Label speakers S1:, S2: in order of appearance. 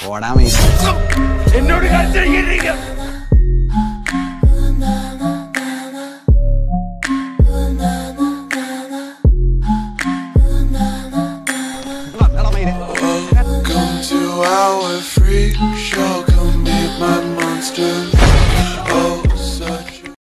S1: പോടാ മീ
S2: എന്നോട് കളിച്ചിരിക്കുക.
S3: Welcome to our freak show. Come meet my monsters.